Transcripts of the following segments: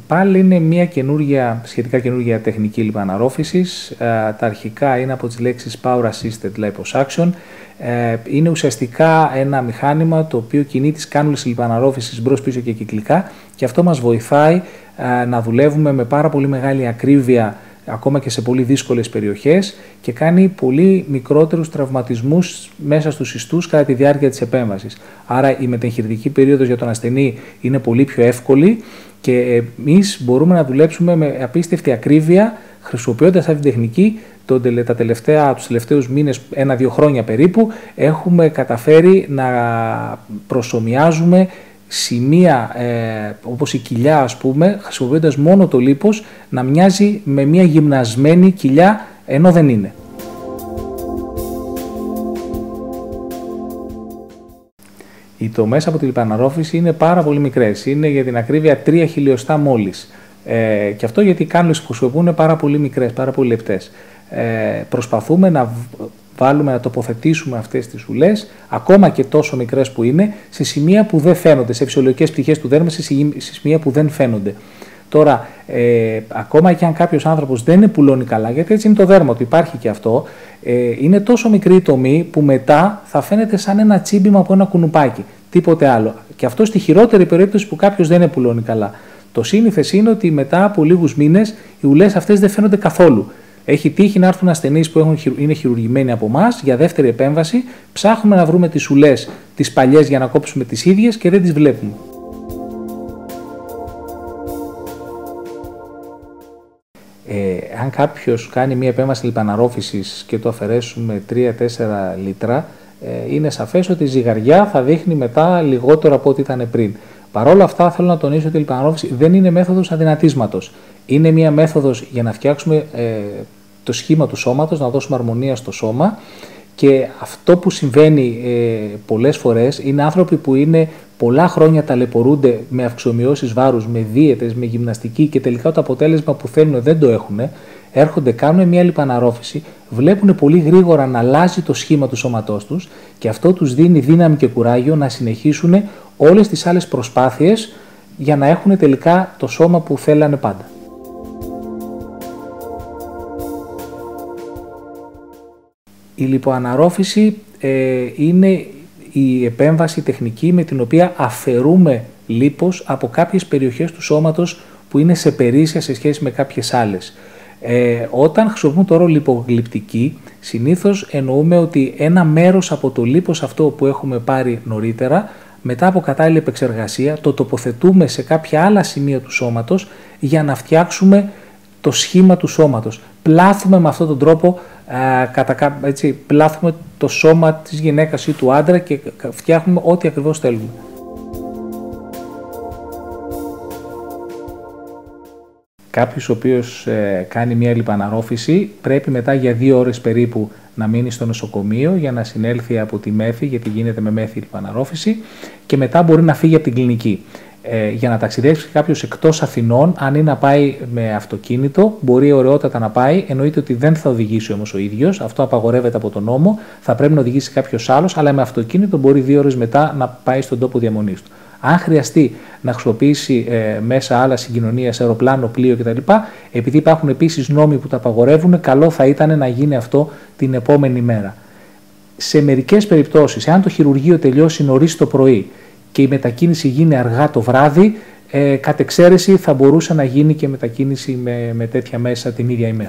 PAL είναι μια σχετικά καινούργια τεχνική λιπαναρρόφησης. Τα αρχικά είναι από τις λέξεις Power Assisted Liposuction. Είναι ουσιαστικά ένα μηχάνημα το οποίο κινεί τις κάνουλες λιπαναρρόφησης μπρος, πίσω και κυκλικά, και αυτό μας βοηθάει να δουλεύουμε με πάρα πολύ μεγάλη ακρίβεια ακόμα και σε πολύ δύσκολες περιοχές και κάνει πολύ μικρότερους τραυματισμούς μέσα στους ιστούς κατά τη διάρκεια της επέμβασης. Άρα η μετεγχειρητική περίοδος για τον ασθενή είναι πολύ πιο εύκολη και εμείς μπορούμε να δουλέψουμε με απίστευτη ακρίβεια χρησιμοποιώντας αυτή την τεχνική. Τους τελευταίους μήνες, 1-2 χρόνια περίπου, έχουμε καταφέρει να προσομοιάζουμε σημεία όπως η κοιλιά, ας πούμε, χρησιμοποιώντας μόνο το λίπος, να μοιάζει με μια γυμνασμένη κοιλιά, ενώ δεν είναι. Οι τομές από τη λιπαναρρόφηση είναι πάρα πολύ μικρές, είναι για την ακρίβεια 3 χιλιοστά μόλις. Και αυτό γιατί οι κάνουλες που χρησιμοποιούν είναι πάρα πολύ μικρές, πάρα πολύ λεπτές. Προσπαθούμε να τοποθετήσουμε αυτές τις ουλές, ακόμα και τόσο μικρές που είναι, σε σημεία που δεν φαίνονται, σε φυσιολογικές πτυχές του δέρμα, σε σημεία που δεν φαίνονται. Τώρα, ακόμα και αν κάποιος άνθρωπος δεν επουλώνει καλά, γιατί έτσι είναι το δέρμα του, υπάρχει και αυτό, είναι τόσο μικρή η τομή που μετά θα φαίνεται σαν ένα τσίμπημα από ένα κουνουπάκι, τίποτε άλλο. Και αυτό στη χειρότερη περίπτωση που κάποιος δεν επουλώνει καλά. Το σύνηθες είναι ότι μετά από λίγους μήνες οι ουλές αυτές δεν φαίνονται καθόλου. Έχει τύχει να έρθουν ασθενείς που είναι χειρουργημένοι από εμάς για δεύτερη επέμβαση, ψάχνουμε να βρούμε τις ουλές τις παλιές για να κόψουμε τις ίδιες και δεν τις βλέπουμε. Αν κάποιος κάνει μια επέμβαση λιπαναρρόφησης και το αφαιρέσουμε 3-4 λίτρα, είναι σαφές ότι η ζυγαριά θα δείχνει μετά λιγότερο από ό,τι ήταν πριν. Παρ' όλα αυτά, θέλω να τονίσω ότι η λιπαναρρόφηση δεν είναι μέθοδος αδυνατίσματος. Είναι μια μέθοδος για να φτιάξουμε το σχήμα του σώματος, να δώσουμε αρμονία στο σώμα, και αυτό που συμβαίνει πολλές φορές είναι άνθρωποι που είναι πολλά χρόνια ταλαιπωρούνται με αυξομοιώσεις βάρους, με δίαιτες, με γυμναστική και τελικά το αποτέλεσμα που θέλουν δεν το έχουν. Έρχονται, κάνουν μια λιπαναρρόφηση, βλέπουν πολύ γρήγορα να αλλάζει το σχήμα του σώματός τους και αυτό τους δίνει δύναμη και κουράγιο να συνεχίσουν όλες τις άλλες προσπάθειες για να έχουν τελικά το σώμα που θέλανε πάντα. Η λιποαναρρόφηση είναι η επέμβαση τεχνική με την οποία αφαιρούμε λίπος από κάποιες περιοχές του σώματος που είναι σε περίσσια σε σχέση με κάποιες άλλες. Όταν χρησιμοποιούμε το όρο λιπογλυπτική, συνήθως εννοούμε ότι ένα μέρος από το λίπος αυτό που έχουμε πάρει νωρίτερα, μετά από κατάλληλη επεξεργασία, το τοποθετούμε σε κάποια άλλα σημεία του σώματος για να φτιάξουμε το σχήμα του σώματος. Πλάθουμε με αυτόν τον τρόπο, πλάθουμε το σώμα της γυναίκας ή του άντρα και φτιάχνουμε ό,τι ακριβώς θέλουμε. Κάποιος ο οποίος κάνει μια λιπαναρρόφηση πρέπει μετά για 2 ώρες περίπου να μείνει στο νοσοκομείο για να συνέλθει από τη μέθη, γιατί γίνεται με μέθη λιπαναρρόφηση, και μετά μπορεί να φύγει από την κλινική. Για να ταξιδέψει κάποιος εκτός Αθηνών, αν είναι να πάει με αυτοκίνητο, μπορεί ωραιότατα να πάει, εννοείται ότι δεν θα οδηγήσει όμως ο ίδιος, αυτό απαγορεύεται από τον νόμο, θα πρέπει να οδηγήσει κάποιος άλλος, αλλά με αυτοκίνητο μπορεί 2 ώρες μετά να πάει στον τόπο διαμονής του. Αν χρειαστεί να χρησιμοποιήσει μέσα άλλα συγκοινωνίας, αεροπλάνο, πλοίο κτλ., επειδή υπάρχουν επίσης νόμοι που τα απαγορεύουν, καλό θα ήταν να γίνει αυτό την επόμενη μέρα. Σε μερικές περιπτώσεις, εάν το χειρουργείο τελειώσει νωρίς το πρωί και η μετακίνηση γίνει αργά το βράδυ, κατ' εξαίρεση θα μπορούσε να γίνει και μετακίνηση με τέτοια μέσα την ίδια ημέρα.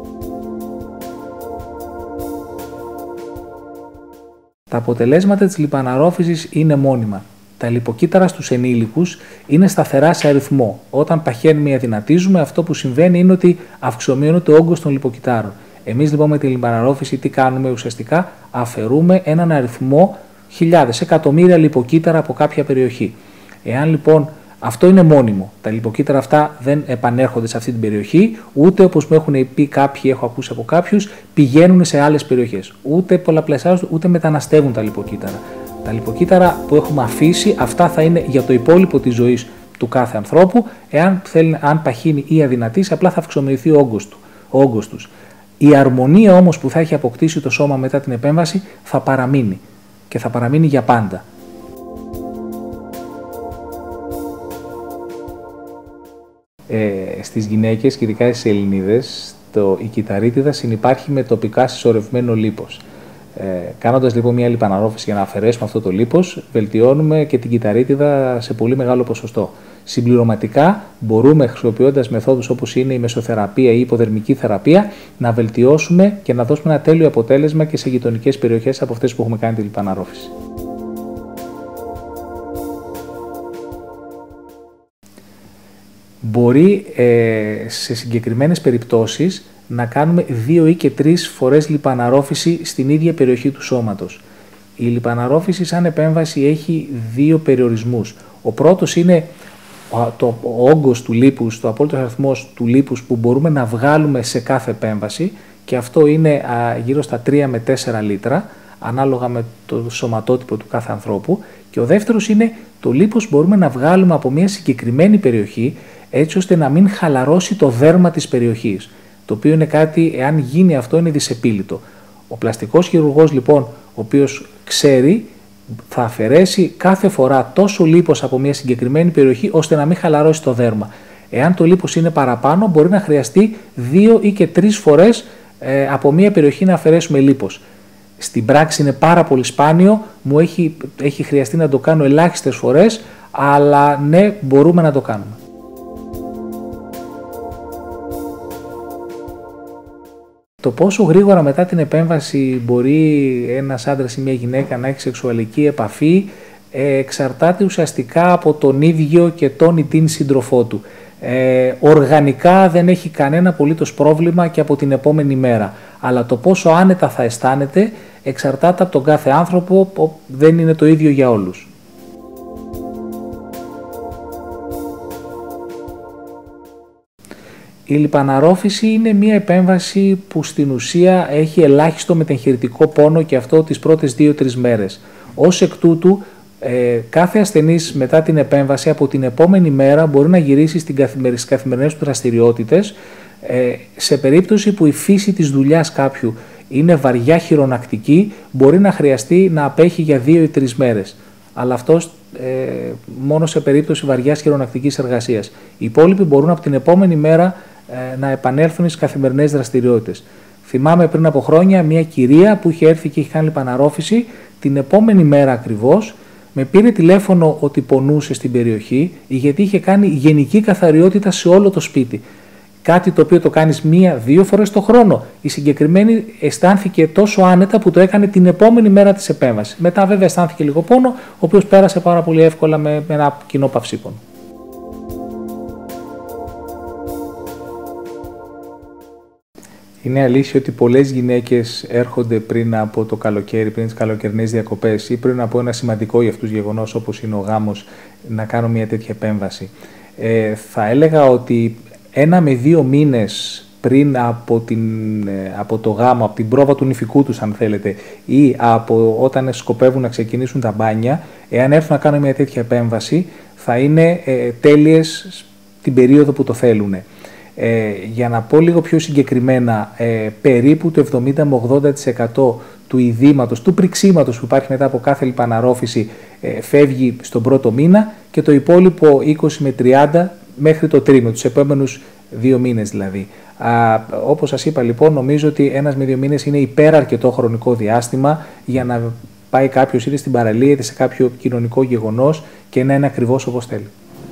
Τα αποτελέσματα της λιπαναρρόφησης είναι μόνιμα. Τα λιποκύτταρα στους ενήλικους είναι σταθερά σε αριθμό. Όταν παχαίνουμε ή αδυνατίζουμε, αυτό που συμβαίνει είναι ότι αυξομειώνεται ο όγκος των λιποκυττάρων. Εμείς λοιπόν με τη λιπαναρρόφηση τι κάνουμε ουσιαστικά? Αφαιρούμε έναν αριθμό χιλιάδες, εκατομμύρια λιποκύτταρα από κάποια περιοχή. Εάν λοιπόν αυτό είναι μόνιμο, τα λιποκύτταρα αυτά δεν επανέρχονται σε αυτή την περιοχή, ούτε όπως μου έχουν πει κάποιοι, έχω ακούσει από κάποιους, πηγαίνουν σε άλλες περιοχές. Ούτε πολλαπλασιάζονται, ούτε μεταναστεύουν τα λιποκύτταρα. Τα λιποκύτταρα που έχουμε αφήσει, αυτά θα είναι για το υπόλοιπο της ζωής του κάθε ανθρώπου. Αν παχύνει ή αδυνατήσει, απλά θα αυξομοιωθεί ο όγκος τους. Η αρμονία όμως που θα έχει αποκτήσει το σώμα μετά την επέμβαση θα παραμείνει και θα παραμείνει για πάντα. στις γυναίκες και ειδικά στις Ελληνίδες, η κυταρίτιδα συνυπάρχει με τοπικά συσσωρευμένο λίπος. Κάνοντας λοιπόν μια λιπαναρρόφηση για να αφαιρέσουμε αυτό το λίπος, βελτιώνουμε και την κυταρίτιδα σε πολύ μεγάλο ποσοστό. Συμπληρωματικά μπορούμε, χρησιμοποιώντας μεθόδους όπως είναι η μεσοθεραπεία ή η υποδερμική θεραπεία, να βελτιώσουμε και να δώσουμε ένα τέλειο αποτέλεσμα και σε γειτονικές περιοχές από αυτές που έχουμε κάνει τη λιπαναρρόφηση. Μπορεί σε συγκεκριμένες περιπτώσεις να κάνουμε 2 ή και 3 φορές λιπαναρρόφηση στην ίδια περιοχή του σώματος. Η λιπαναρρόφηση σαν επέμβαση έχει 2 περιορισμούς. Ο πρώτος είναι ο όγκος του λίπους, το απόλυτος αριθμός του λίπους που μπορούμε να βγάλουμε σε κάθε επέμβαση, και αυτό είναι γύρω στα 3 με 4 λίτρα, ανάλογα με το σωματότυπο του κάθε ανθρώπου. Και ο δεύτερος είναι το λίπος μπορούμε να βγάλουμε από μια συγκεκριμένη περιοχή, έτσι ώστε να μην χαλαρώσει το δέρμα της περιοχής, το οποίο είναι κάτι, εάν γίνει αυτό, είναι δυσεπίλητο. Ο πλαστικός χειρουργός λοιπόν, ο οποίος ξέρει, θα αφαιρέσει κάθε φορά τόσο λίπος από μια συγκεκριμένη περιοχή, ώστε να μην χαλαρώσει το δέρμα. Εάν το λίπος είναι παραπάνω, μπορεί να χρειαστεί 2 ή και 3 φορές από μια περιοχή να αφαιρέσουμε λίπος. Στην πράξη είναι πάρα πολύ σπάνιο, μου έχει χρειαστεί να το κάνω ελάχιστες φορές, αλλά ναι, μπορούμε να το κάνουμε. Το πόσο γρήγορα μετά την επέμβαση μπορεί ένας άντρας ή μια γυναίκα να έχει σεξουαλική επαφή εξαρτάται ουσιαστικά από τον ίδιο και τον ή την σύντροφό του. Οργανικά δεν έχει κανένα απολύτως πρόβλημα και από την επόμενη μέρα. Αλλά το πόσο άνετα θα αισθάνεται εξαρτάται από τον κάθε άνθρωπο, δεν είναι το ίδιο για όλους. Η λιπαναρρόφηση είναι μια επέμβαση που στην ουσία έχει ελάχιστο μετεγχειρητικό πόνο, και αυτό τις πρώτες 2-3 μέρες. Ως εκ τούτου, κάθε ασθενής μετά την επέμβαση από την επόμενη μέρα μπορεί να γυρίσει στις καθημερινές του δραστηριότητες. Σε περίπτωση που η φύση της δουλειάς κάποιου είναι βαριά χειρονακτική, μπορεί να χρειαστεί να απέχει για 2 ή 3 μέρες. Αλλά αυτός μόνο σε περίπτωση βαριάς χειρονακτικής εργασίας. Οι υπόλοιποι μπορούν από την επόμενη μέρα να επανέλθουν στις καθημερινές δραστηριότητες. Θυμάμαι πριν από χρόνια μια κυρία που είχε έρθει και είχε κάνει λιπαναρρόφηση, την επόμενη μέρα ακριβώς με πήρε τηλέφωνο ότι πονούσε στην περιοχή, γιατί είχε κάνει γενική καθαριότητα σε όλο το σπίτι. Κάτι το οποίο το κάνεις 1-2 φορές το χρόνο. Η συγκεκριμένη αισθάνθηκε τόσο άνετα που το έκανε την επόμενη μέρα της επέμβασης. Μετά βέβαια αισθάνθηκε λίγο πόνο, ο οποίος πέρασε πάρα πολύ εύκολα με ένα κοινό παυσίπονο. Είναι αλήθεια ότι πολλές γυναίκες έρχονται πριν από το καλοκαίρι, πριν τις καλοκαιρινές διακοπές ή πριν από ένα σημαντικό για αυτούς γεγονός όπως είναι ο γάμος, να κάνουν μια τέτοια επέμβαση. Θα έλεγα ότι 1 με 2 μήνες πριν από το γάμο, από την πρόβα του νηφικού τους αν θέλετε, ή από όταν σκοπεύουν να ξεκινήσουν τα μπάνια, εάν έρθουν να κάνουν μια τέτοια επέμβαση, θα είναι τέλειες την περίοδο που το θέλουν. Για να πω λίγο πιο συγκεκριμένα, περίπου το 70 με 80% του ειδήματος, του πριξίματος που υπάρχει μετά από κάθε λιπαναρρόφηση φεύγει στον πρώτο μήνα, και το υπόλοιπο 20 με 30 μέχρι το τρίμηνο, τους επόμενους 2 μήνες δηλαδή. Όπως σας είπα λοιπόν, νομίζω ότι 1 με 2 μήνες είναι υπεραρκετό χρονικό διάστημα για να πάει κάποιος είτε στην παραλία είτε σε κάποιο κοινωνικό γεγονός και να είναι ακριβώς όπως θέλει.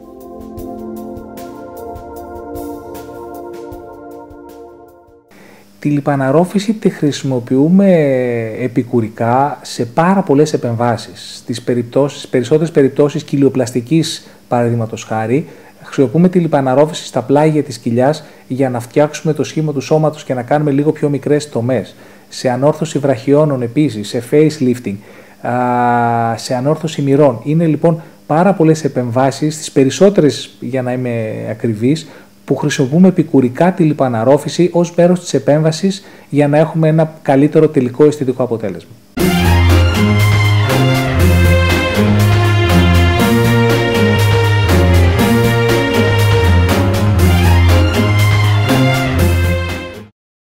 Τη λιπαναρρόφηση τη χρησιμοποιούμε επικουρικά σε πάρα πολλές επεμβάσεις. Στις περισσότερες περιπτώσεις κοιλιοπλαστικής, παραδείγματος χάρη, χρησιμοποιούμε τη λιπαναρρόφηση στα πλάγια της κοιλιάς για να φτιάξουμε το σχήμα του σώματος και να κάνουμε λίγο πιο μικρές τομές. Σε ανόρθωση βραχιώνων επίσης, σε facelifting, σε ανόρθωση μυρών. Είναι λοιπόν πάρα πολλές επεμβάσεις, τις περισσότερες για να είμαι ακριβής, που χρησιμοποιούμε επικουρικά τη λιπαναρρόφηση ως μέρος της επέμβασης για να έχουμε ένα καλύτερο τελικό αισθητικό αποτέλεσμα.